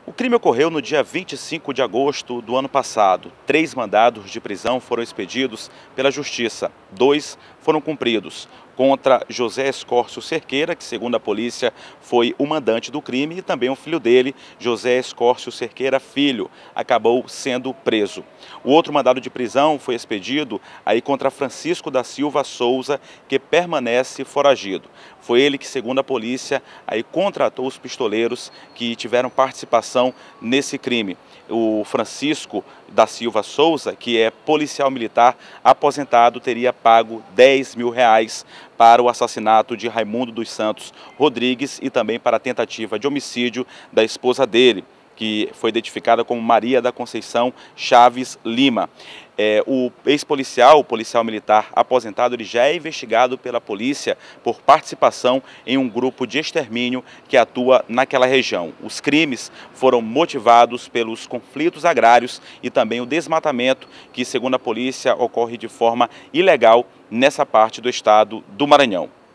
O crime ocorreu no dia 25 de agosto do ano passado. 3 mandados de prisão foram expedidos pela Justiça. 2 foram cumpridos contra José Escórcio Cerqueira, que segundo a polícia foi o mandante do crime, e também o filho dele, José Escórcio Cerqueira Filho, acabou sendo preso. O outro mandado de prisão foi expedido aí contra Francisco da Silva Souza, que permanece foragido. Foi ele que, segundo a polícia, aí contratou os pistoleiros que tiveram participação nesse crime. O Francisco da Silva Souza, que é policial militar aposentado, teria pago R$10 mil para o assassinato de Raimundo dos Santos Rodrigues e também para a tentativa de homicídio da esposa dele, que foi identificada como Maria da Conceição Chaves Lima. O ex-policial, o policial militar aposentado, ele já é investigado pela polícia por participação em um grupo de extermínio que atua naquela região. Os crimes foram motivados pelos conflitos agrários e também o desmatamento que, segundo a polícia, ocorre de forma ilegal nessa parte do estado do Maranhão.